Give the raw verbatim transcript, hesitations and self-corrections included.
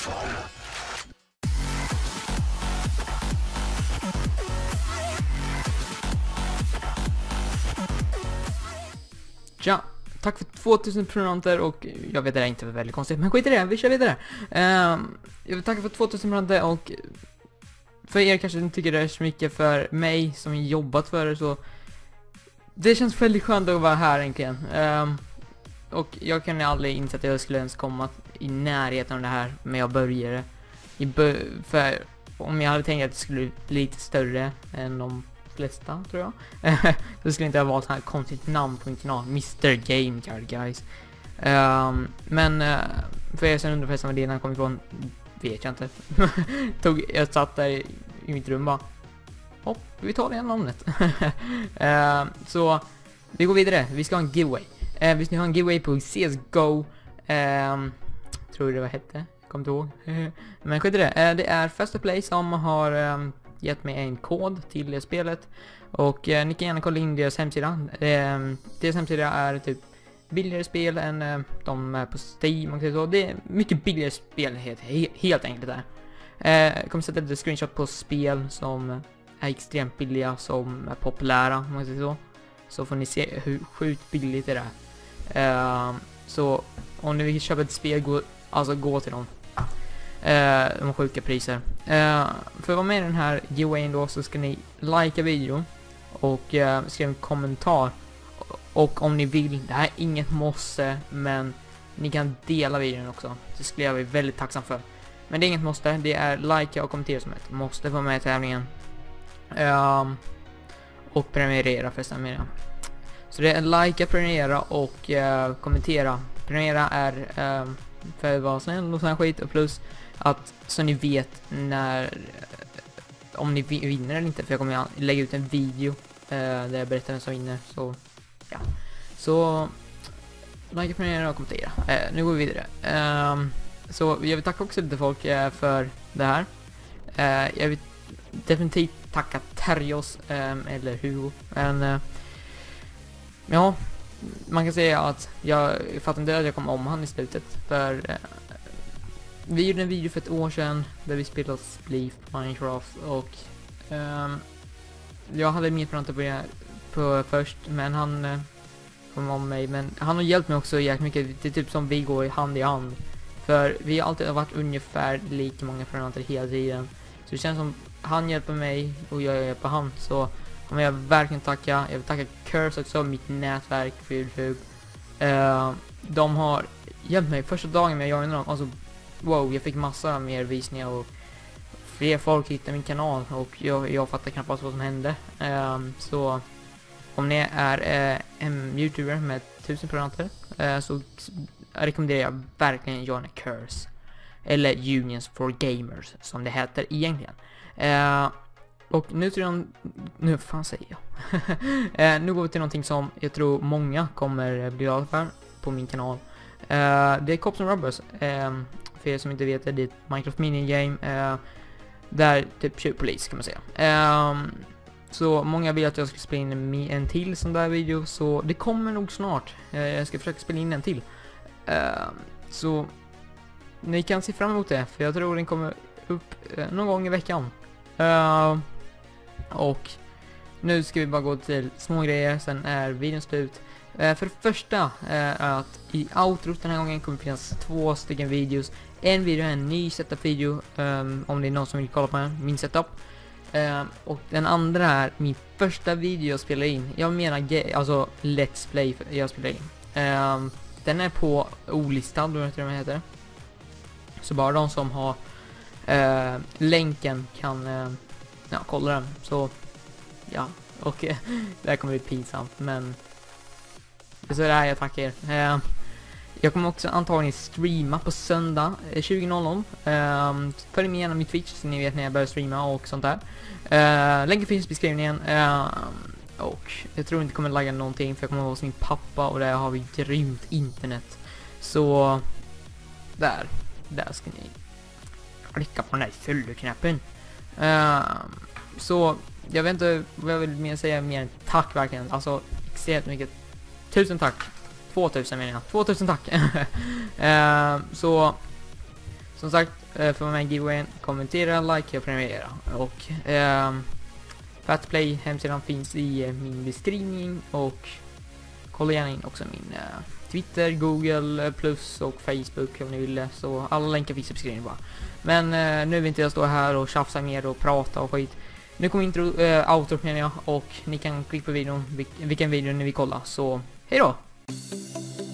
Tja, tack för tvåtusen prenumeranter och jag vet det är inte väldigt konstigt, men skit i det, vi kör vidare. Um, jag vill tacka för tvåtusen prenumeranter och för er kanske inte tycker det är så mycket, för mig som jobbat för det, så det känns väldigt skönt att vara här egentligen. Um, och jag kan aldrig inse att jag skulle ens komma i närheten av det här, men jag började i bör för om jag hade tänkt att det skulle bli lite större än de flesta, tror jag. Så skulle inte jag valt så här konstigt namn på min kanal, mister Game Guard, guys. Um, men uh, för er som undrar förresten vad det när kom ifrån, vet jag inte. Tog, jag satt där i, i mitt rum bara, hopp, vi tar det här namnet. uh, så vi går vidare, vi ska ha en giveaway. Uh, vi ska ha en giveaway på C S G O. Um, tror det var hette, kom inte ihåg. Men skit i det. Uh, det är Faster Play som har um, gett mig en kod till det spelet. Och uh, ni kan gärna kolla in deras hemsida. Uh, deras hemsida är typ billigare spel än uh, de är på Steam och så. Det är mycket billigare spel, helt, helt enkelt där. Uh, jag kommer sätta lite screenshot på spel som är extremt billiga, som är populära, om man säger så. Så får ni se hur sjukt billigt det är. Uh, så om ni vill köpa ett spel, gå, alltså gå till dem. Uh, de sjuka priser. Uh, för att vara med i den här giveawayen då, så ska ni likea video och uh, skriva en kommentar. Och om ni vill, det här är inget måste, men ni kan dela videon också. Det skulle jag bli väldigt tacksam för. Men det är inget måste, det är likea och kommentera som ett måste få med i tävlingen. Uh, och prenumerera förresten med det. Så det är likea, prenumerera och uh, kommentera. Prenumerera är uh, för att vara snäll och sån skit, och plus att så ni vet när om ni vinner eller inte, för jag kommer lägga ut en video uh, där jag berättar vem som vinner. Så ja, så like, prenumerera och kommentera. Uh, nu går vi vidare. Uh, så jag vill tacka också lite folk uh, för det här. Uh, jag vill definitivt tacka Terrios um, eller Hugo. Men uh, ja, man kan säga att jag fattar inte att jag kom om han i slutet. För uh, vi gjorde en video för ett år sedan där vi spelade Spleef på Minecraft. Och um, jag hade mer framtid på det på först, men han uh, kom om mig. Men han har hjälpt mig också jäkligt mycket. Det är typ som vi går i hand i hand. För vi har alltid varit ungefär lika många framtid hela tiden. Så det känns som han hjälper mig och jag hjälper han. Så om jag verkligen tacka. Jag vill tacka Curse också, mitt nätverk för YouTube. Uh, de har hjälpt mig första dagen med jag joinade dem. Alltså, wow, jag fick massa mer visningar och fler folk hittade min kanal. Och jag, jag fattar knappt vad som hände. Uh, så om ni är uh, en YouTuber med tusen prenumeranter uh, så rekommenderar jag verkligen joina Curse. Eller Unions for Gamers som det heter egentligen. Uh, och nu till någon, nu fan säger jag. uh, nu går vi till någonting som jag tror många kommer bli glada för på min kanal. Uh, det är Cops and Robbers. Uh, för er som inte vet det, det är ett Minecraft minigame. Uh, där typ kör polis kan man säga. Uh, så många vill att jag ska spela in en, en till sån där video. Så det kommer nog snart. Uh, jag ska försöka spela in en till. Uh, så ni kan se fram emot det, för jag tror den kommer upp uh, någon gång i veckan. Uh, och nu ska vi bara gå till små grejer, sen är videon slut. Uh, för det första uh, är att i outrot den här gången kommer det finnas två stycken videos. En video är en ny setup-video, um, om det är någon som vill kolla på den, min setup. Uh, och den andra är min första video jag spelar in. Jag menar, alltså Let's Play jag spelar in. Uh, den är på olistad, då vet jag vad det heter. Så bara de som har uh, länken kan uh, ja, kolla den. Så ja, och uh, det här kommer bli pinsamt, men det är så där jag tackar er. Uh, jag kommer också antagligen streama på söndag uh, tjugo noll noll. Uh, följ med gärna min Twitch så ni vet när jag börjar streama och sånt där. Uh, länken finns i beskrivningen. Uh, och jag tror inte kommer lagga någonting, för jag kommer hos min pappa och där har vi grymt internet. Så där, där ska ni klicka på den här följdknappen. Uh, så jag vet inte vad jag vill mer säga mer än tack verkligen. Alltså extremt mycket. Tusen tack. tvåtusen menar jag. tvåtusen tack. uh, så som sagt, för att vara med i giveawayen, kommentera, like och prenumerera. Och eh, Fatplay hemsidan finns i min beskrivning, och kolla gärna in också min eh, Twitter, Google plus och Facebook om ni vill det. Så alla länkar finns i beskrivningen bara. Men eh, nu vill inte jag stå här och tjafsa mer och prata och skit. Nu kommer intro, äh, outro menar jag, och ni kan klicka på videon, vil vilken video ni vill kolla. Så hej då!